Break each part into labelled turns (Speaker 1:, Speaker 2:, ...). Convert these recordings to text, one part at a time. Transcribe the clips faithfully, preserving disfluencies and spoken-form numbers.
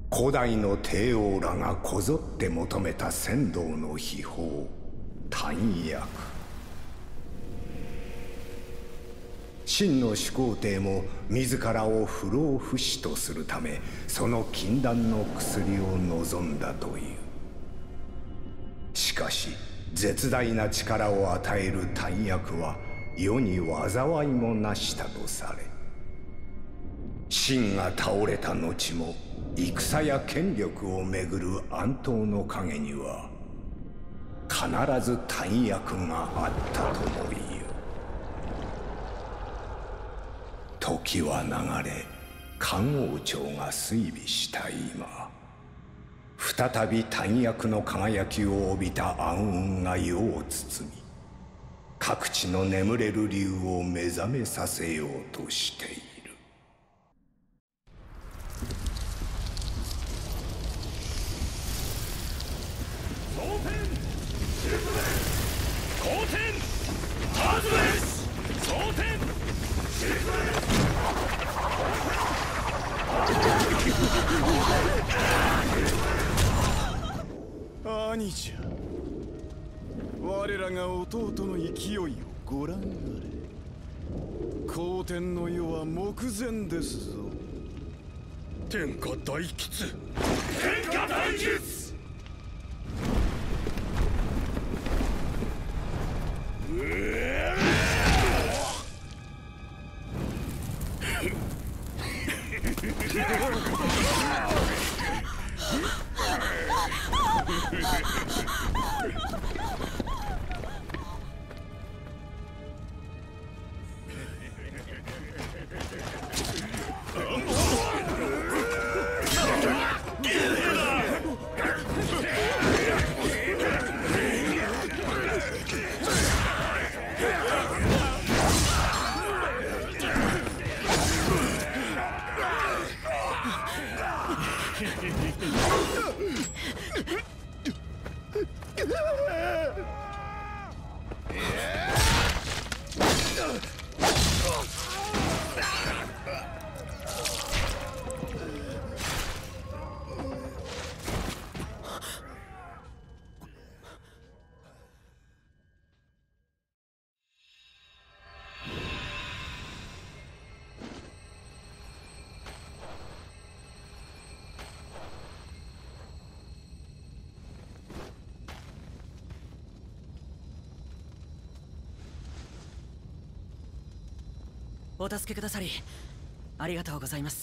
Speaker 1: 古代の帝王らがこぞって求めた仙道の秘宝丹薬。真の始皇帝も自らを不老不死とするためその禁断の薬を望んだという。しかし絶大な力を与える丹薬は世に災いもなしたとされ、秦が倒れた後も戦や権力をめぐる暗闘の陰には必ず丹薬があったとも言う。時は流れ、漢王朝が衰微した今、再び丹薬の輝きを帯びた暗雲が世を包み、各地の眠れる竜を目覚めさせようとしている。
Speaker 2: 後天ハズレス蒼天
Speaker 3: 兄じゃ、我らが弟の勢いをご覧あれ。後天の世は目前ですぞ。
Speaker 2: 天下大吉天下大吉。
Speaker 4: お助けくださりありがとうございます。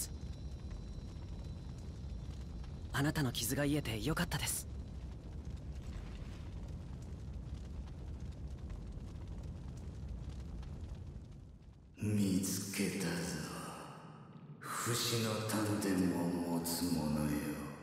Speaker 4: あなたの傷が癒えてよかったです。
Speaker 5: 見つけたぞ、不死の丹田を持つ者よ。